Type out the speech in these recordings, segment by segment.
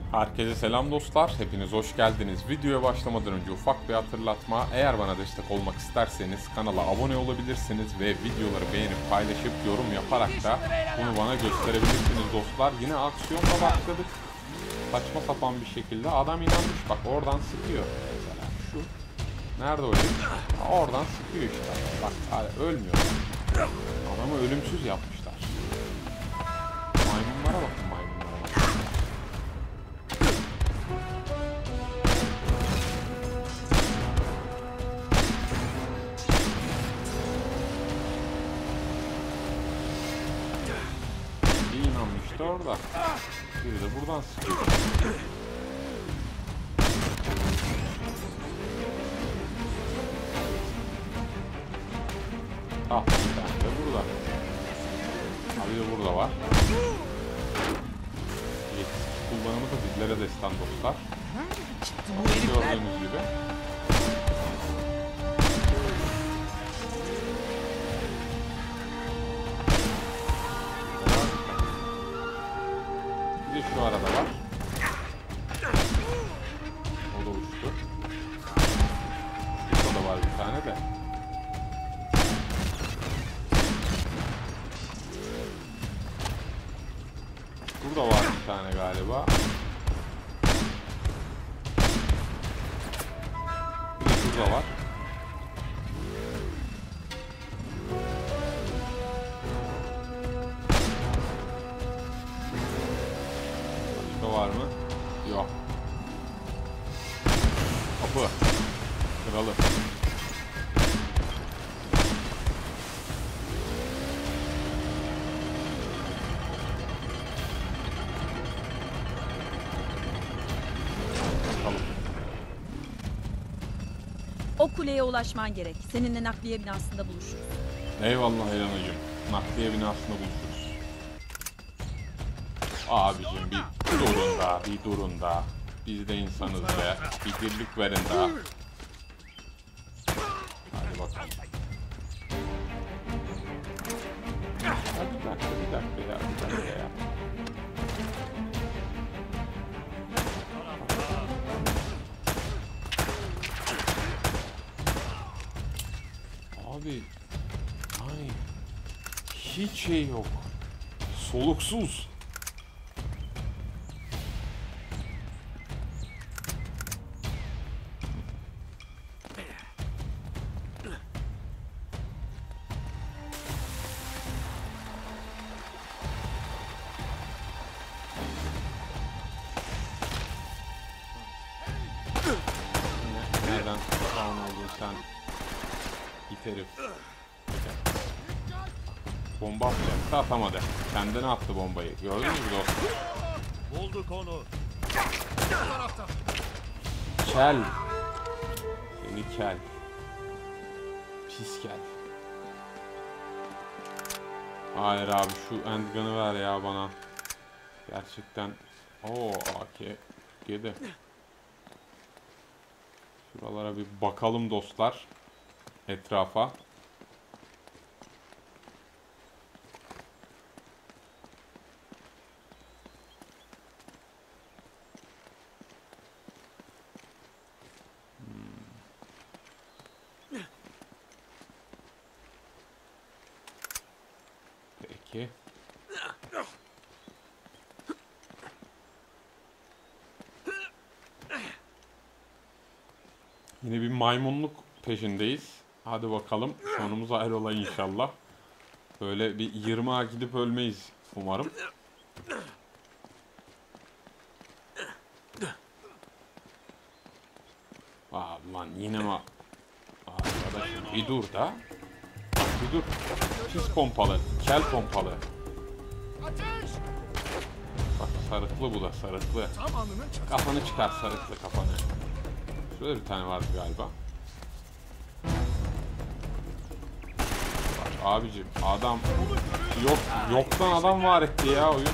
Herkese selam dostlar, hepiniz hoş geldiniz. Videoya başlamadan önce ufak bir hatırlatma. Eğer bana destek olmak isterseniz kanala abone olabilirsiniz ve videoları beğenip paylaşıp yorum yaparak da bunu bana gösterebilirsiniz dostlar. Yine aksiyonla başladık. Saçma sapan bir şekilde adam inanmış, bak oradan sıkıyor. Mesela şu, nerede o herif? Oradan sıkıyor işte. Bak hala ölmüyor. Adamı ölümsüz yapmışlar. Maymunlara bakın, maymunlara. İnanmıştı orada. Biri de buradan sıkıyor. Ah, bir tane de burada. Abi de burada var. Yetkisiz kullanımı da bizlere destan dostlar. Gördüğünüz gibi. Bir de şu arada var. O da uçtu. Şurada da var bir tane de. Burada var bir tane galiba. Bir de şurada var. Başka var mı? Yok. Kapı. Kralı. O kuleye ulaşman gerek. Seninle nakliye binasında buluşuruz. Eyvallah Elanacığım. Nakliye binasında buluşuruz. Abicim bir durun da, bir durun da. Biz de insanız be. Bir birlik verin daha. Hadi bakalım. Ya bir dakika ya, bir dakika ya. Abi, ay, hiç şey yok. Soluksuz. Nereden spawn oldun sen? İt herif. Bomba atacaktı, atamadı. Kendine attı bombayı. Gördün mü dostum? Bulduk onu. Kel. Seni kel. Pis kel. Hayır abi, şu endgun'ı ver ya bana. Gerçekten. Oo, AK. Yedi. Şuralara bir bakalım dostlar. Etrafa. Peki. Yine bir maymunluk peşindeyiz. Hadi bakalım, sonumuz hayrola inşallah. Böyle bir 20'a gidip ölmeyiz umarım. Aa, lan yine mi? Arkadaşım bir dur da. Bir dur. Pis pompalı. Kel pompalı. Bak sarıklı bu da, sarıklı. Kafanı çıkar, sarıklı kafanı. Şurada bir tane vardı galiba. Bak abicim, adam yok, yoktan adam var etti ya oyun.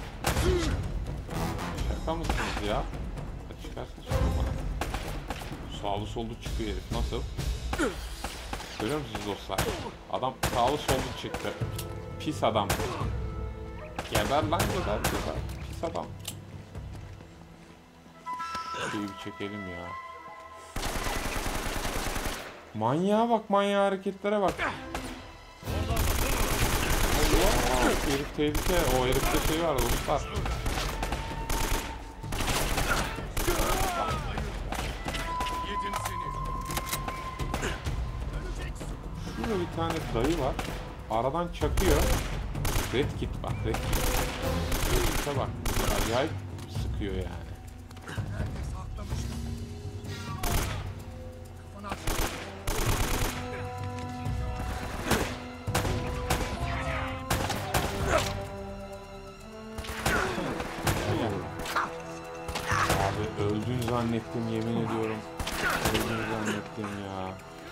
Şaka mısınız ya? Çıkarsa çıkıyor bana. Sağlı sollu çıkıyor herif, nasıl? Görüyor musunuz dostlar? Adam sağlı sollu çıktı. Pis adam. Geber lan, geber. Pis adam. Şeyi bir çekelim ya. Manyağa bak, manyağa hareketlere bak. Allah! Herif tehlike. O herifte şey var dostlar. Şurada bir tane dayı var. Aradan çakıyor. Red kit bak, red kit. Red kit'e bak. Acayip sıkıyor yani. Abi öldün zannettim, yemin ediyorum. Öldün zannettim ya.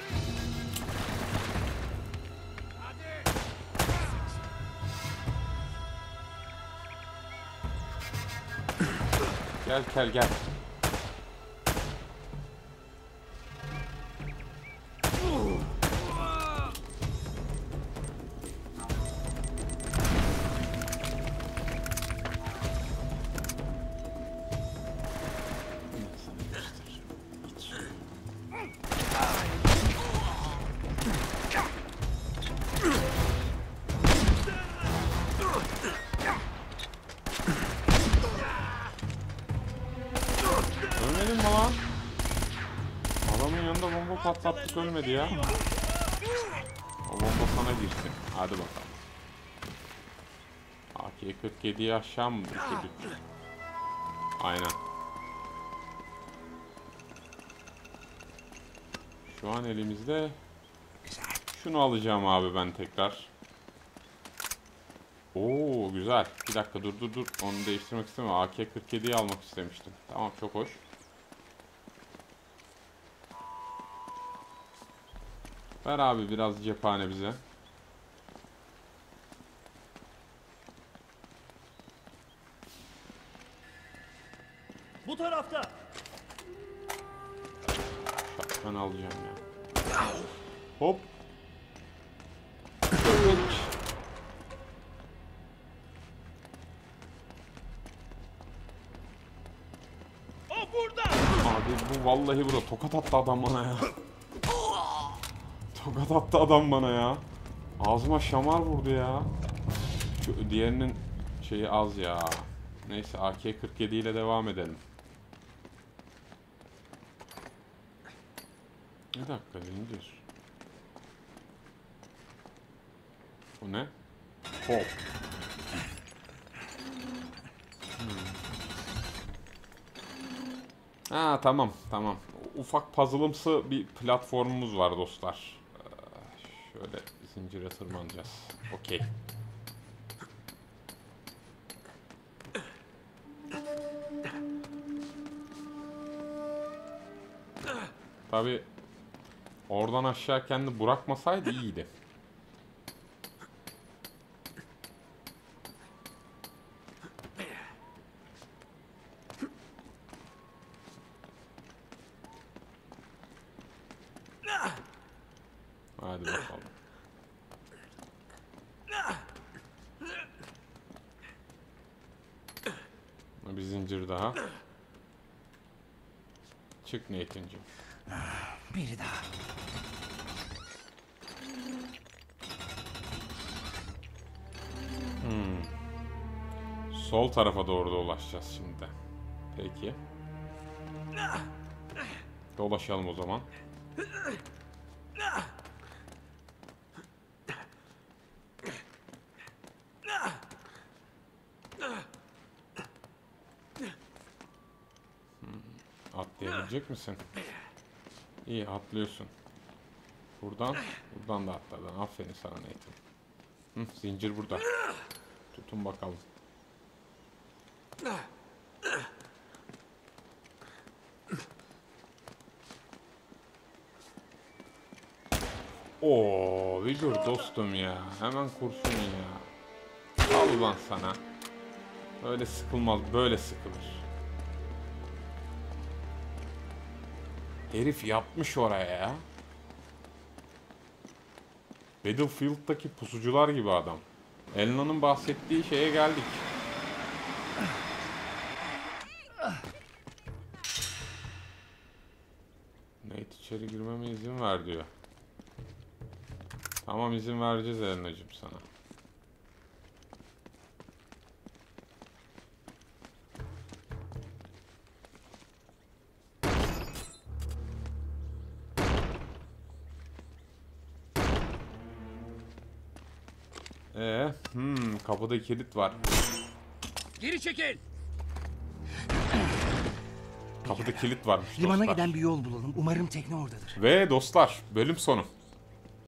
Gel gel gel. Ölmedin mi lan? Adamın yanında bomba patlattık, ölmedi ya. O bomba sana girsin. Hadi bakalım. AK-47'yi aşağı mı düşürdük? Aynen. Şu an elimizde. Şunu alacağım abi ben tekrar. Oo güzel. Bir dakika dur. Onu değiştirmek istemiyorum. AK-47'yi almak istemiştim. Tamam, çok hoş. Ver abi biraz cephane bize. Bu tarafta. Ben alacağım ya. Hop. Evet. O burada. Abi bu vallahi burada tokat attı adam bana ya. Tokat attı adam bana ya. Ağzıma şamar vurdu ya. Şu diğerinin şeyi az ya. Neyse AK-47 ile devam edelim. Bir dakika, zincir. Bu ne? Hop. Ha tamam. Ufak puzzle'ımsı bir platformumuz var dostlar. Şöyle zincire tırmanacağız. Okey. Tabi oradan aşağı kendi bırakmasaydı iyiydi. Hadi bakalım. Bir zincir daha. Çık Nathan'cığım. Biri daha. Sol tarafa doğru da ulaşacağız şimdi. Peki. Dolaşalım o zaman. Atlayabilecek misin? İyi, atlıyorsun. Buradan da atladın. Aferin sana Nathan. Zincir burada. Tutun bakalım. Oo, bir dur dostum ya. Hemen kurşun ya. Al ulan sana. Öyle sıkılmaz, böyle sıkılır. Herif yapmış oraya ya. Battlefield'daki pusucular gibi adam. Elna'nın bahsettiği şeye geldik. İçeri girmeme izin ver diyor. Tamam, izin vereceğiz Elena'cığım sana. Kapıda kilit var. Geri çekil. Kapıda kilit varmış Limana dostlar. giden bir yol bulalım. Umarım tekne oradadır. Ve dostlar, bölüm sonu.